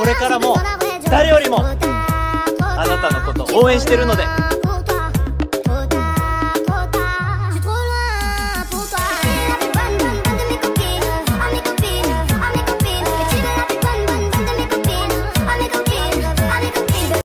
これからも誰よりもあなたのことを応援してるので